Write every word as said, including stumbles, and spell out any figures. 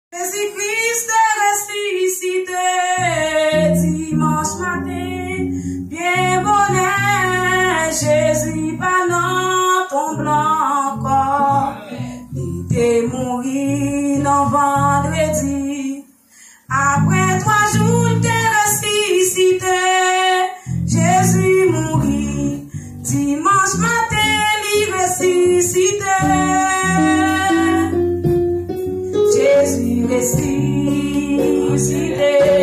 Jésus-Christ est ressuscité dimanche matin, bien bonnet, Jésus pas dans ton blanc corps, il est mort non vendredi, après trois jours il est ressuscité, Jésus mourit, dimanche matin il ressuscité. Jésus ressuscité.